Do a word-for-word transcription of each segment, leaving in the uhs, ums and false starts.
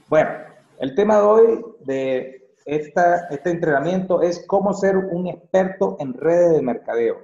Bueno, el tema de hoy de esta, este entrenamiento es cómo ser un experto en redes de mercadeo.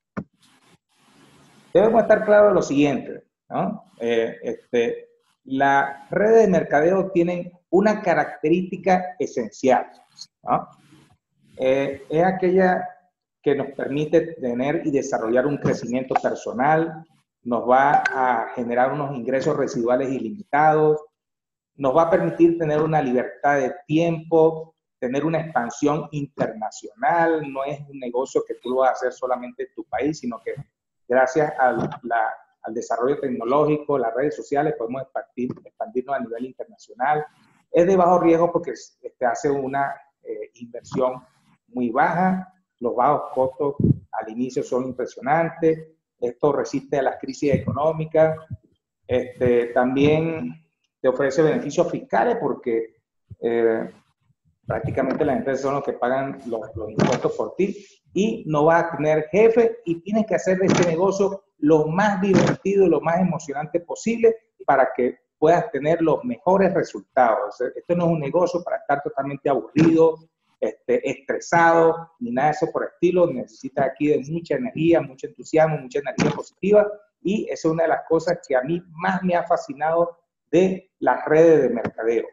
Debemos estar claros de lo siguiente, ¿no? Eh, este, las redes de mercadeo tienen una característica esencial, ¿no? Eh, es aquella que nos permite tener y desarrollar un crecimiento personal, nos va a generar unos ingresos residuales ilimitados, nos va a permitir tener una libertad de tiempo, tener una expansión internacional. No es un negocio que tú lo vas a hacer solamente en tu país, sino que gracias al, la, al desarrollo tecnológico, las redes sociales, podemos expandir, expandirnos a nivel internacional. Es de bajo riesgo porque este, hace una eh, inversión muy baja, los bajos costos al inicio son impresionantes, esto resiste a las crisis económicas, este, también te ofrece beneficios fiscales porque eh, prácticamente las empresas son los que pagan los, los impuestos por ti y no vas a tener jefe y tienes que hacer de este negocio lo más divertido y lo más emocionante posible para que puedas tener los mejores resultados. Esto no es un negocio para estar totalmente aburrido, este, estresado, ni nada de eso por el estilo. Necesitas aquí de mucha energía, mucho entusiasmo, mucha energía positiva y esa es una de las cosas que a mí más me ha fascinado de las redes de mercadeo.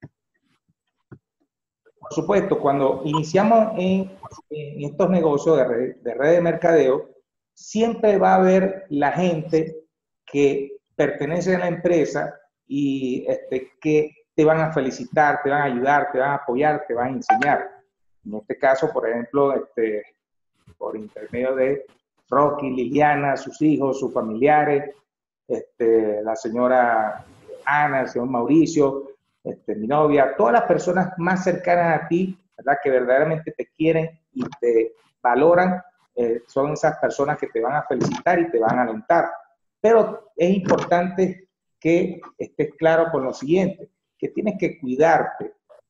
Por supuesto, cuando iniciamos en, en estos negocios de red, de red de mercadeo, siempre va a haber la gente que pertenece a la empresa y este, que te van a felicitar, te van a ayudar, te van a apoyar, te van a enseñar. En este caso, por ejemplo, este, por intermedio de Rocky, Liliana, sus hijos, sus familiares, este, la señora Ana, el señor Mauricio, este, mi novia, todas las personas más cercanas a ti, ¿verdad? Que verdaderamente te quieren y te valoran, eh, son esas personas que te van a felicitar y te van a alentar. Pero es importante que estés claro con lo siguiente, que tienes que cuidarte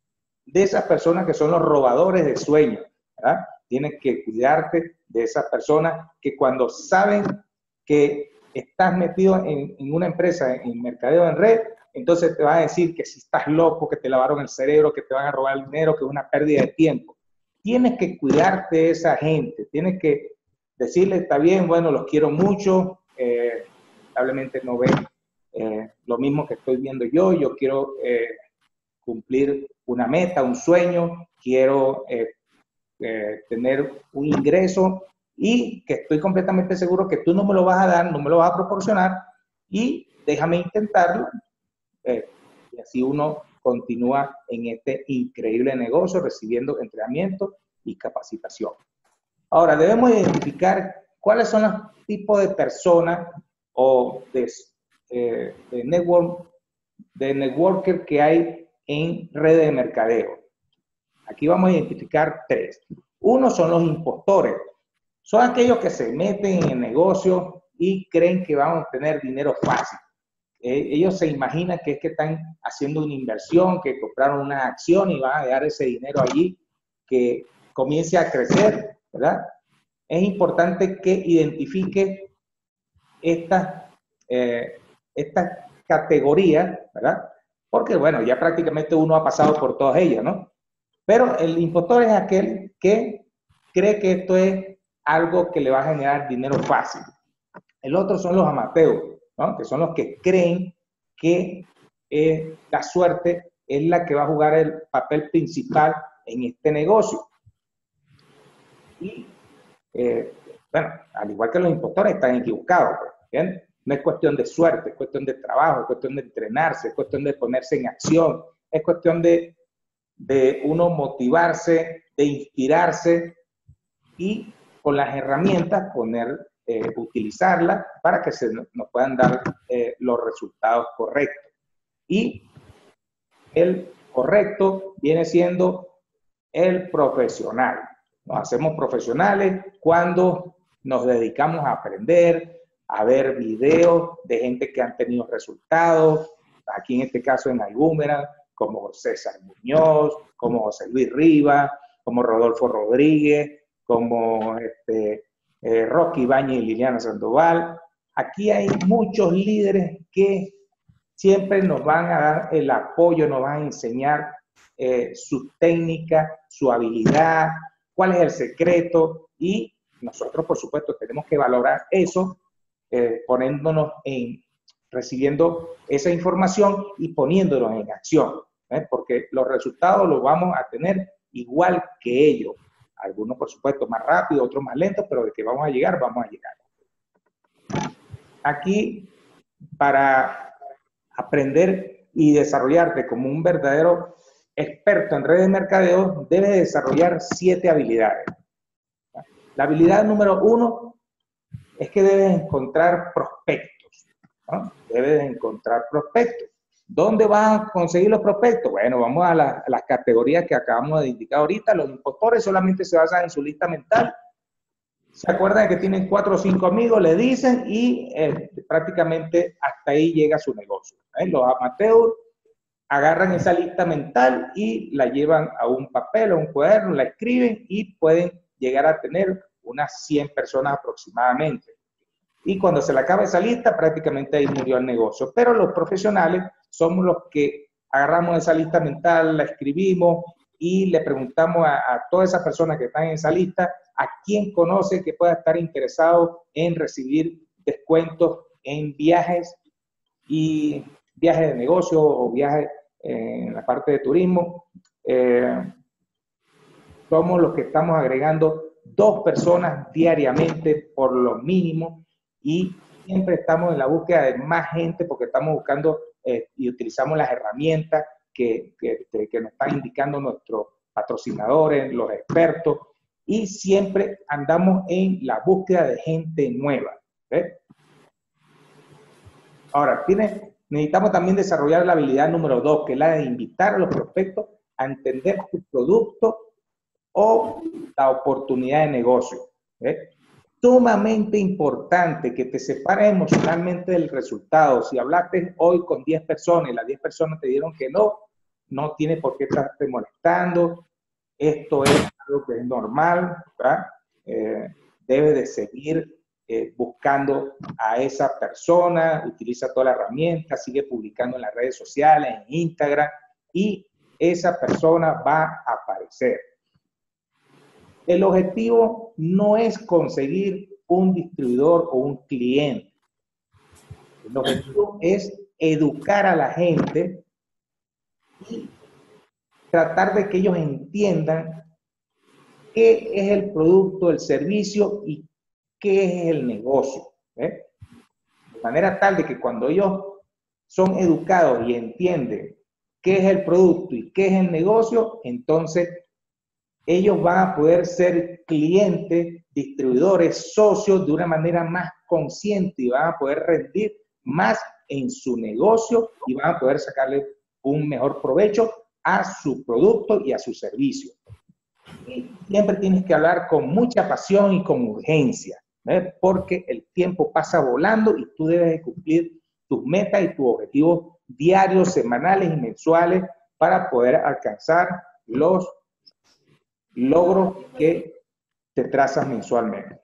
de esas personas que son los robadores de sueños, ¿verdad? Tienes que cuidarte de esas personas que cuando saben que estás metido en, en una empresa, en, en mercadeo en red, entonces te van a decir que si estás loco, que te lavaron el cerebro, que te van a robar el dinero, que es una pérdida de tiempo. Tienes que cuidarte de esa gente, tienes que decirle, está bien, bueno, los quiero mucho, eh, lamentablemente no ven eh, lo mismo que estoy viendo yo, yo quiero eh, cumplir una meta, un sueño, quiero eh, eh, tener un ingreso y que estoy completamente seguro que tú no me lo vas a dar, no me lo vas a proporcionar y déjame intentarlo. Eh, y así uno continúa en este increíble negocio recibiendo entrenamiento y capacitación. Ahora, debemos identificar cuáles son los tipos de personas o de, eh, de, network, de networker que hay en redes de mercadeo. Aquí vamos a identificar tres. Uno son los impostores. Son aquellos que se meten en el negocio y creen que van a obtener dinero fácil. Eh, ellos se imaginan que es que están haciendo una inversión, que compraron una acción y van a dejar ese dinero allí, que comience a crecer, ¿verdad? Es importante que identifique estas, eh, estas categorías, ¿verdad? Porque, bueno, ya prácticamente uno ha pasado por todas ellas, ¿no? Pero el impostor es aquel que cree que esto es algo que le va a generar dinero fácil. El otro son los amateurs, ¿no? Que son los que creen que eh, la suerte es la que va a jugar el papel principal en este negocio. Y, eh, bueno, al igual que los impostores, están equivocados, ¿bien? No es cuestión de suerte, es cuestión de trabajo, es cuestión de entrenarse, es cuestión de ponerse en acción, es cuestión de, de uno motivarse, de inspirarse y con las herramientas poner, eh, utilizarlas para que se nos puedan dar eh, los resultados correctos. Y el correcto viene siendo el profesional. Nos hacemos profesionales cuando nos dedicamos a aprender, a ver videos de gente que han tenido resultados, aquí en este caso en iBoomerang, como César Muñoz, como José Luis Rivas, como Rodolfo Rodríguez, como este, eh, Rocky Ibáñez y Liliana Sandoval. Aquí hay muchos líderes que siempre nos van a dar el apoyo, nos van a enseñar eh, su técnica, su habilidad, cuál es el secreto, y nosotros, por supuesto, tenemos que valorar eso, eh, poniéndonos en, recibiendo esa información y poniéndonos en acción, ¿eh? Porque los resultados los vamos a tener igual que ellos. Algunos, por supuesto, más rápido, otros más lentos, pero de que vamos a llegar, vamos a llegar. Aquí, para aprender y desarrollarte como un verdadero experto en redes de mercadeo, debes desarrollar siete habilidades. La habilidad número uno es que debes encontrar prospectos, ¿no? Debes encontrar prospectos. ¿Dónde vas a conseguir los prospectos? Bueno, vamos a, la, a las categorías que acabamos de indicar ahorita. Los impostores solamente se basan en su lista mental. Se acuerdan que tienen cuatro o cinco amigos, le dicen, y eh, prácticamente hasta ahí llega su negocio, ¿eh? Los amateurs agarran esa lista mental y la llevan a un papel o un cuaderno, la escriben y pueden llegar a tener unas cien personas aproximadamente. Y cuando se le acaba esa lista, prácticamente ahí murió el negocio. Pero los profesionales somos los que agarramos esa lista mental, la escribimos y le preguntamos a, a todas esas personas que están en esa lista a quién conoce que pueda estar interesado en recibir descuentos en viajes y viajes de negocio o viajes en la parte de turismo. Eh, somos los que estamos agregando dos personas diariamente por lo mínimo y siempre estamos en la búsqueda de más gente porque estamos buscando eh, y utilizamos las herramientas que, que, que nos están indicando nuestros patrocinadores, los expertos, y siempre andamos en la búsqueda de gente nueva. ¿Ves? Ahora, tiene, necesitamos también desarrollar la habilidad número dos, que es la de invitar a los prospectos a entender tu producto o la oportunidad de negocio. ¿Eh? Sumamente importante que te separes emocionalmente del resultado. Si hablaste hoy con diez personas y las diez personas te dijeron que no, no tiene por qué estarte molestando. Esto es algo que es normal, ¿verdad? Eh, debes de seguir eh, buscando a esa persona, utiliza toda la herramienta, sigue publicando en las redes sociales, en Instagram, y esa persona va a aparecer. El objetivo no es conseguir un distribuidor o un cliente. El objetivo es educar a la gente y tratar de que ellos entiendan qué es el producto, el servicio y qué es el negocio. ¿Eh? De manera tal de que cuando ellos son educados y entienden qué es el producto y qué es el negocio, entonces ellos van a poder ser clientes, distribuidores, socios de una manera más consciente y van a poder rendir más en su negocio y van a poder sacarle un mejor provecho a su producto y a su servicio. Y siempre tienes que hablar con mucha pasión y con urgencia, ¿eh? Porque el tiempo pasa volando y tú debes de cumplir tus metas y tus objetivos diarios, semanales y mensuales para poder alcanzar los logros que te trazas mensualmente.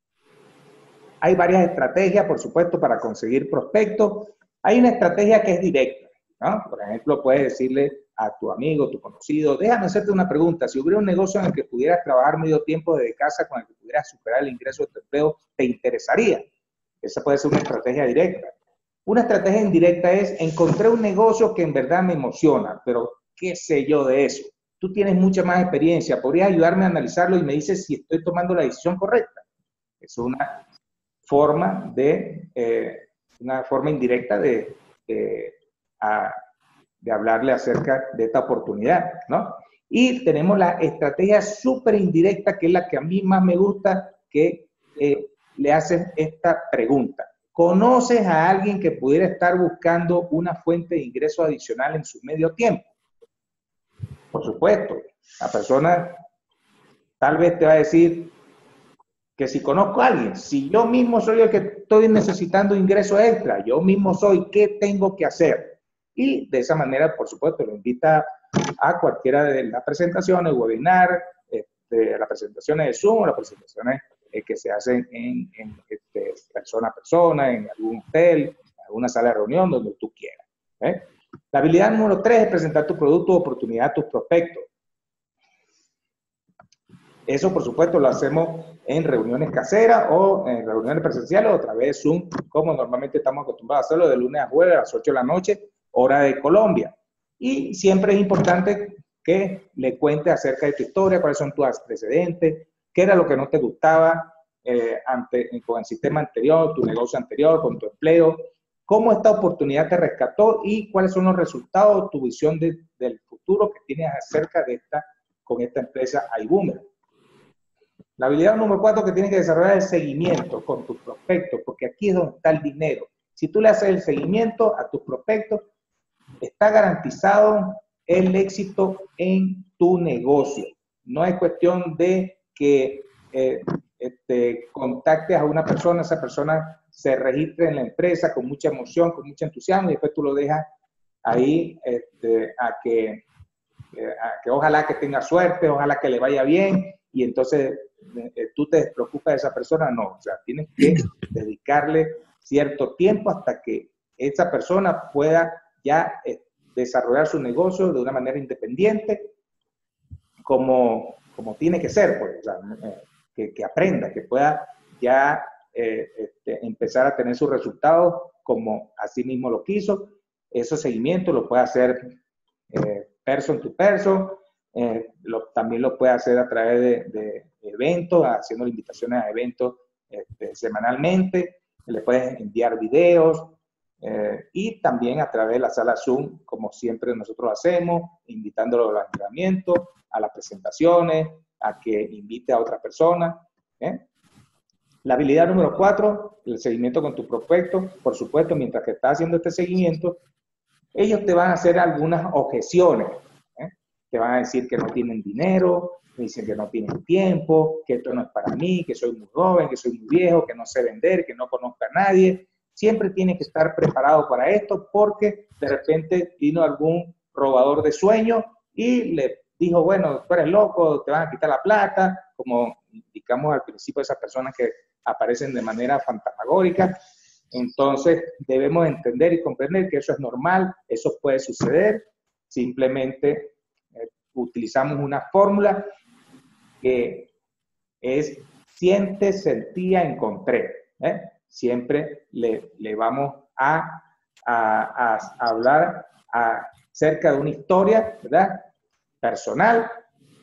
Hay varias estrategias, por supuesto, para conseguir prospectos. Hay una estrategia que es directa, ¿no? Por ejemplo, puedes decirle a tu amigo, tu conocido, déjame hacerte una pregunta, si hubiera un negocio en el que pudieras trabajar medio tiempo desde casa con el que pudieras superar el ingreso de tu empleo, ¿te interesaría? Esa puede ser una estrategia directa. Una estrategia indirecta es, encontré un negocio que en verdad me emociona, pero ¿qué sé yo de eso? Tú tienes mucha más experiencia, ¿podrías ayudarme a analizarlo y me dices si estoy tomando la decisión correcta? Es una forma de, eh, una forma indirecta de, de, a, de hablarle acerca de esta oportunidad, ¿no? Y tenemos la estrategia súper indirecta, que es la que a mí más me gusta, que eh, le haces esta pregunta. ¿Conoces a alguien que pudiera estar buscando una fuente de ingreso adicional en su medio tiempo? Por supuesto, la persona tal vez te va a decir que si conozco a alguien, si yo mismo soy el que estoy necesitando ingreso extra, yo mismo soy, ¿qué tengo que hacer? Y de esa manera, por supuesto, lo invita a cualquiera de las presentaciones, webinar, este, las presentaciones de Zoom o las presentaciones eh, que se hacen en, en este, persona a persona, en algún hotel, en alguna sala de reunión, donde tú quieras. ¿eh? La habilidad número tres es presentar tu producto o oportunidad a tus prospectos. Eso, por supuesto, lo hacemos en reuniones caseras o en reuniones presenciales o a través de Zoom, como normalmente estamos acostumbrados a hacerlo de lunes a jueves a las ocho de la noche, hora de Colombia. Y siempre es importante que le cuentes acerca de tu historia, cuáles son tus antecedentes, qué era lo que no te gustaba eh, ante, con el sistema anterior, tu negocio anterior, con tu empleo, cómo esta oportunidad te rescató y cuáles son los resultados, tu visión de, del futuro que tienes acerca de esta, con esta empresa iBoomer. La habilidad número cuatro que tienes que desarrollar es el seguimiento con tus prospectos, porque aquí es donde está el dinero. Si tú le haces el seguimiento a tus prospectos, está garantizado el éxito en tu negocio. No es cuestión de que eh, este, contactes a una persona, esa persona se registre en la empresa con mucha emoción, con mucho entusiasmo, y después tú lo dejas ahí este, a, que, a que ojalá que tenga suerte, ojalá que le vaya bien, y entonces eh, tú te despreocupas de esa persona. No, o sea, tienes que dedicarle cierto tiempo hasta que esa persona pueda ya eh, desarrollar su negocio de una manera independiente, como, como tiene que ser, pues, o sea, eh, que, que aprenda, que pueda ya eh, este, empezar a tener sus resultados como así mismo lo quiso. Esos seguimientos lo puede hacer eh, person to person, eh, lo, también lo puede hacer a través de, de eventos, haciendo invitaciones a eventos este, semanalmente, le puedes enviar videos, eh, y también a través de la sala Zoom, como siempre nosotros hacemos, invitándolo a los entrenamientos, a las presentaciones, a que invite a otra persona. ¿eh? La habilidad número cuatro, el seguimiento con tu prospecto. Por supuesto, mientras que estás haciendo este seguimiento, ellos te van a hacer algunas objeciones. ¿eh? Te van a decir que no tienen dinero, dicen que no tienen tiempo, que esto no es para mí, que soy muy joven, que soy muy viejo, que no sé vender, que no conozco a nadie. Siempre tienes que estar preparado para esto, porque de repente vino algún robador de sueños y le dijo, bueno, tú eres loco, te van a quitar la plata, como indicamos al principio, esas personas que aparecen de manera fantasmagórica. Entonces debemos entender y comprender que eso es normal, eso puede suceder. Simplemente eh, utilizamos una fórmula que es siente, sentía, encontré. ¿eh? Siempre le, le vamos a, a, a hablar acerca de una historia, ¿verdad?, personal,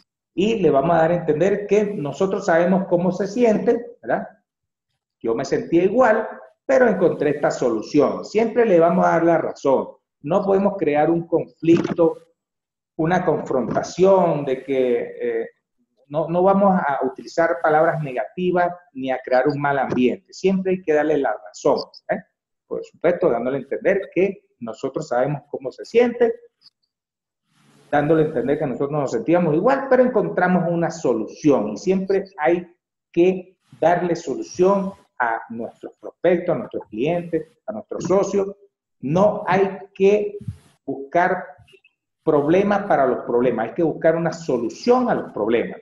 y le vamos a dar a entender que nosotros sabemos cómo se siente, ¿verdad? Yo me sentía igual, pero encontré esta solución. Siempre le vamos a dar la razón. No podemos crear un conflicto, una confrontación de que eh, no, no vamos a utilizar palabras negativas ni a crear un mal ambiente. Siempre hay que darle la razón. ¿eh? Por supuesto, dándole a entender que nosotros sabemos cómo se siente, dándole a entender que nosotros nos sentíamos igual, pero encontramos una solución. Y siempre hay que darle solución a nuestros prospectos, a nuestros clientes, a nuestros socios. No hay que buscar problemas para los problemas, hay que buscar una solución a los problemas.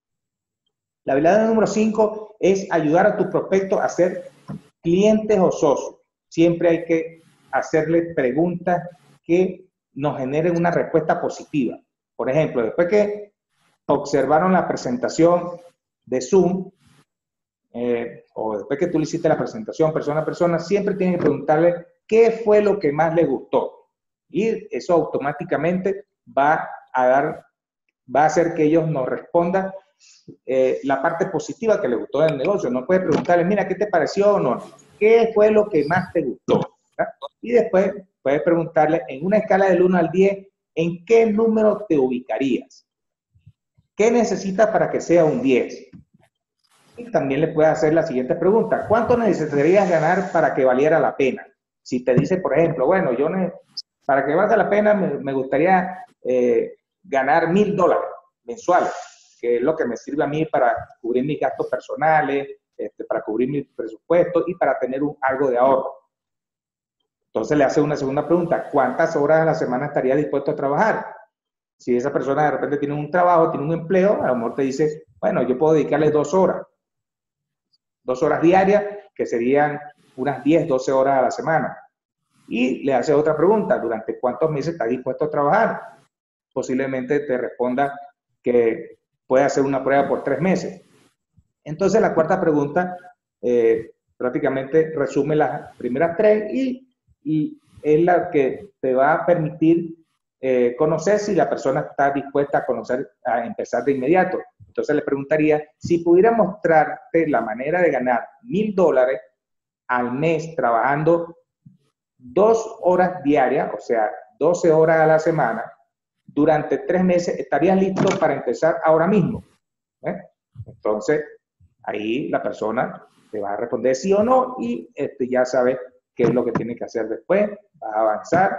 La habilidad número cinco es ayudar a tus prospectos a ser clientes o socios. Siempre hay que hacerle preguntas que nos generen una respuesta positiva. Por ejemplo, después que observaron la presentación de Zoom, eh, o después que tú le hiciste la presentación persona a persona, siempre tienes que preguntarle qué fue lo que más le gustó. Y eso automáticamente va a dar, va a hacer que ellos nos respondan eh, la parte positiva que les gustó del negocio. No puedes preguntarle, mira, ¿qué te pareció o no? ¿Qué fue lo que más te gustó? ¿verdad? Y después puedes preguntarle, en una escala del uno al diez, ¿en qué número te ubicarías? ¿Qué necesitas para que sea un diez? Y también le puedes hacer la siguiente pregunta, ¿cuánto necesitarías ganar para que valiera la pena? Si te dice, por ejemplo, bueno, yo ne para que valga la pena me, me gustaría eh, ganar mil dólares mensuales, que es lo que me sirve a mí para cubrir mis gastos personales, este, para cubrir mis presupuestos y para tener un, algo de ahorro. Entonces le hace una segunda pregunta, ¿cuántas horas a la semana estaría dispuesto a trabajar? Si esa persona de repente tiene un trabajo, tiene un empleo, a lo mejor te dice, bueno, yo puedo dedicarle dos horas. Dos horas diarias, que serían unas diez, doce horas a la semana. y le haces otra pregunta, ¿durante cuántos meses estás dispuesto a trabajar? Posiblemente te responda que puede hacer una prueba por tres meses. Entonces la cuarta pregunta eh, prácticamente resume las primeras tres y, y es la que te va a permitir eh, conocer si la persona está dispuesta a conocer, a empezar de inmediato. Entonces le preguntaría, si pudiera mostrarte la manera de ganar mil dólares al mes trabajando dos horas diarias, o sea, doce horas a la semana, durante tres meses, ¿estarías listo para empezar ahora mismo? ¿Eh? Entonces, ahí la persona te va a responder sí o no y este, ya sabes qué es lo que tiene que hacer después, vas a avanzar.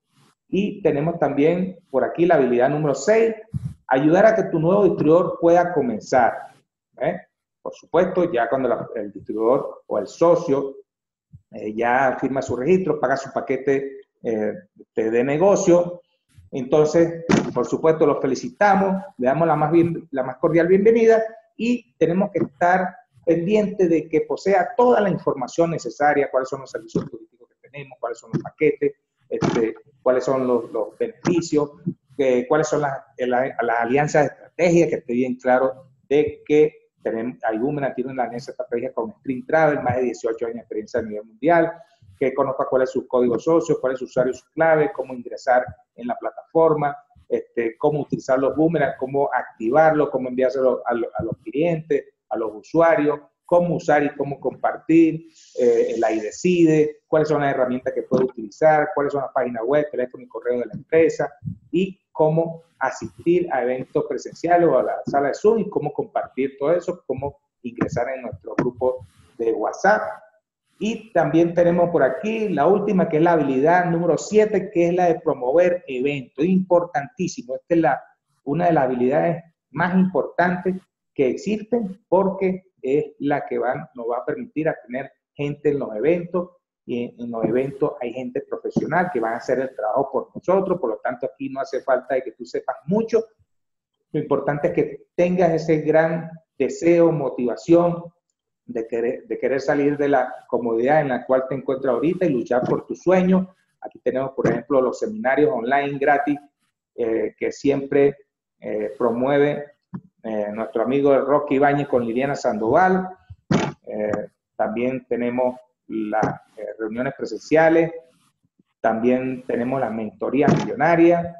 Y tenemos también por aquí la habilidad número seis, ayudar a que tu nuevo distribuidor pueda comenzar. ¿Eh? Por supuesto, ya cuando la, el distribuidor o el socio eh, ya firma su registro, paga su paquete eh, de, de negocio, entonces, por supuesto, los felicitamos, le damos la más, bien, la más cordial bienvenida y tenemos que estar pendientes de que posea toda la información necesaria, cuáles son los servicios turísticos que tenemos, cuáles son los paquetes, este, cuáles son los, los beneficios, eh, cuáles son las, las, las alianzas de estrategia, que esté bien claro de que tenemos, Igumena tiene una alianza de estrategia con Stream Travel, más de dieciocho años de experiencia a nivel mundial, que conozca cuál es su código socio, cuál es su usuario, su clave, cómo ingresar en la plataforma, este, cómo utilizar los boomerangs, cómo activarlos, cómo enviárselo a, lo, a los clientes, a los usuarios, cómo usar y cómo compartir, eh, el I Decide, cuáles son las herramientas que puede utilizar, cuáles son las páginas web, teléfono y correo de la empresa, y cómo asistir a eventos presenciales o a la sala de Zoom y cómo compartir todo eso, cómo ingresar en nuestro grupo de WhatsApp. Y también tenemos por aquí la última, que es la habilidad número siete, que es la de promover eventos. Es importantísimo. Esta es la, una de las habilidades más importantes que existen porque es la que van, nos va a permitir a tener gente en los eventos. Y en, en los eventos hay gente profesional que van a hacer el trabajo por nosotros. Por lo tanto, aquí no hace falta de que tú sepas mucho. Lo importante es que tengas ese gran deseo, motivación, De querer, de querer salir de la comodidad en la cual te encuentras ahorita y luchar por tus sueños. Aquí tenemos, por ejemplo, los seminarios online gratis eh, que siempre eh, promueve eh, nuestro amigo Rocky Ibáñez con Liliana Sandoval. Eh, también tenemos las eh, reuniones presenciales, también tenemos las mentorías millonarias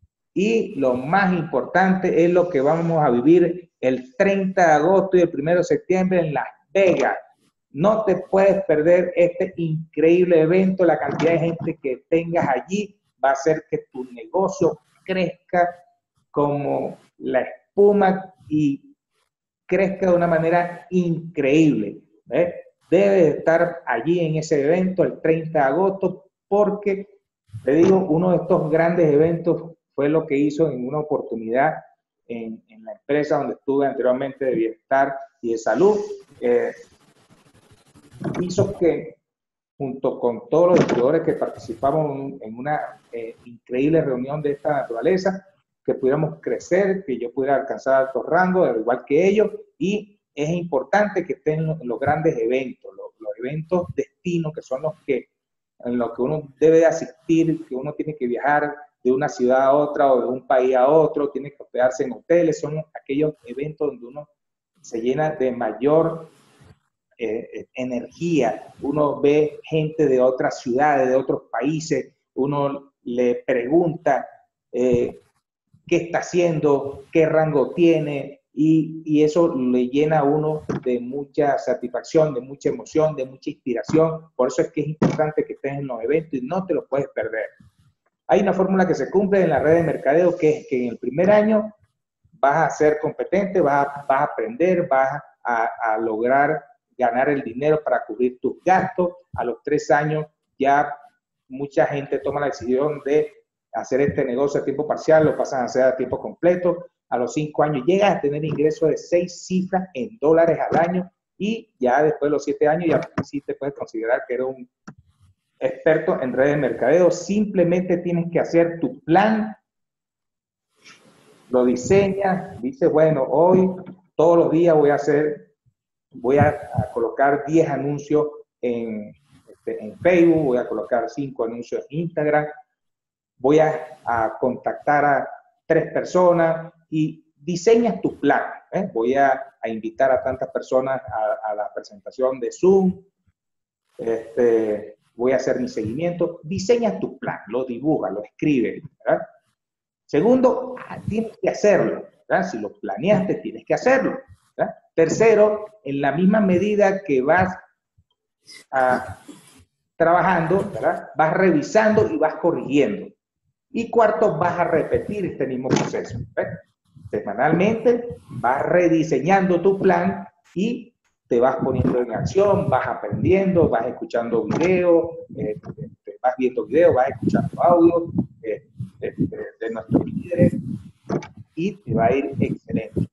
y lo más importante es lo que vamos a vivir el treinta de agosto y el primero de septiembre en Las Vegas. No te puedes perder este increíble evento. La cantidad de gente que tengas allí va a hacer que tu negocio crezca como la espuma y crezca de una manera increíble. ¿Eh? Debes estar allí en ese evento el treinta de agosto porque, te digo, uno de estos grandes eventos fue lo que hizo en una oportunidad en, en la empresa donde estuve anteriormente de bienestar y de salud. Eh, hizo que junto con todos los distribuidores que participamos en una eh, increíble reunión de esta naturaleza, que pudiéramos crecer, que yo pudiera alcanzar altos rangos, al igual que ellos, y es importante que estén en los, en los grandes eventos, los, los eventos destinos, que son los que, en los que uno debe de asistir, que uno tiene que viajar de una ciudad a otra o de un país a otro, tiene que hospedarse en hoteles, son aquellos eventos donde uno se llena de mayor eh, energía, uno ve gente de otras ciudades, de otros países, uno le pregunta eh, qué está haciendo, qué rango tiene, y, y eso le llena a uno de mucha satisfacción, de mucha emoción, de mucha inspiración. Por eso es que es importante que estés en los eventos y no te los puedes perder. Hay una fórmula que se cumple en la red de mercadeo, que es que en el primer año vas a ser competente, vas a, vas a aprender, vas a, a lograr ganar el dinero para cubrir tus gastos. A los tres años ya mucha gente toma la decisión de hacer este negocio a tiempo parcial, lo pasan a hacer a tiempo completo. A los cinco años llegas a tener ingresos de seis cifras en dólares al año y ya después de los siete años ya sí te puedes considerar que eres un experto en redes de mercadeo. Simplemente tienes que hacer tu plan, lo diseñas, dices, bueno, hoy todos los días voy a hacer, voy a, a colocar diez anuncios en este, en Facebook, voy a colocar cinco anuncios en Instagram, voy a, a contactar a tres personas y diseñas tu plan. ¿eh? Voy a, a invitar a tantas personas a, a la presentación de Zoom, este, voy a hacer mi seguimiento. Diseñas tu plan, lo dibujas, lo escribes. ¿verdad? Segundo, tienes que hacerlo. ¿verdad? Si lo planeaste, tienes que hacerlo. ¿verdad? Tercero, en la misma medida que vas a, trabajando, ¿verdad? vas revisando y vas corrigiendo. Y cuarto, vas a repetir este mismo proceso. ¿ves? Semanalmente vas rediseñando tu plan y te vas poniendo en acción, vas aprendiendo, vas escuchando videos, eh, vas viendo videos, vas escuchando audio eh, de, de, de nuestros líderes y te va a ir excelente.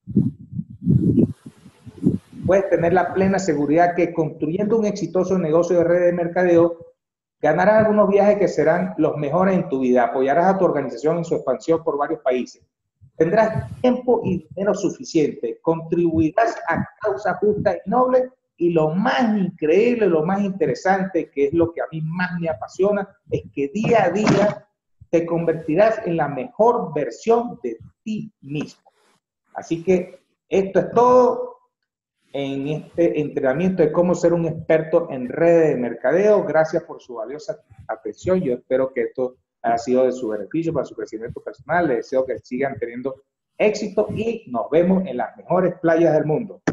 Puedes tener la plena seguridad que construyendo un exitoso negocio de red de mercadeo, ganarás algunos viajes que serán los mejores en tu vida, apoyarás a tu organización en su expansión por varios países, tendrás tiempo y dinero suficiente, contribuirás a causas justas y nobles, y lo más increíble, lo más interesante, que es lo que a mí más me apasiona, es que día a día te convertirás en la mejor versión de ti mismo. Así que esto es todo en este entrenamiento de cómo ser un experto en redes de mercadeo. Gracias por su valiosa atención. Yo espero que esto haya sido de su beneficio para su crecimiento personal. Les deseo que sigan teniendo éxito y nos vemos en las mejores playas del mundo.